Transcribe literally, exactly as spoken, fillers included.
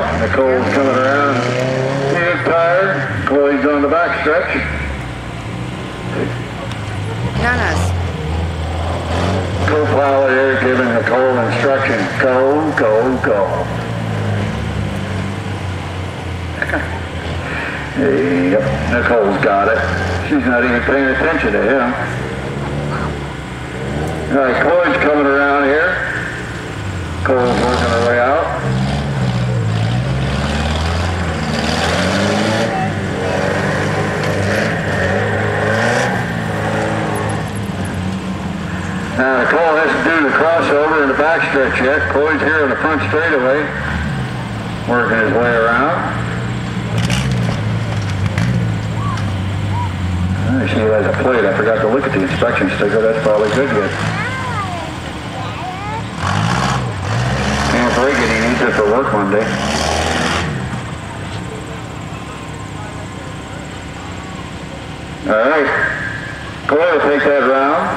Yep, Nicole's coming around. She's tired. Chloe's on the back stretch. Nanas. Co-pilot here giving Nicole instructions. Go, go, go. Yep, Nicole's got it. She's not even paying attention to him. All right, Chloe's coming around here. Cole's working her way out. Now Nicole has to do the crossover in the backstretch yet. Chloe's here in the front straightaway, working his way around. I see he has a plate. I forgot to look at the inspection sticker. That's probably good yet. Can't break it. He needs it for work one day. All right. Chloe will take that round.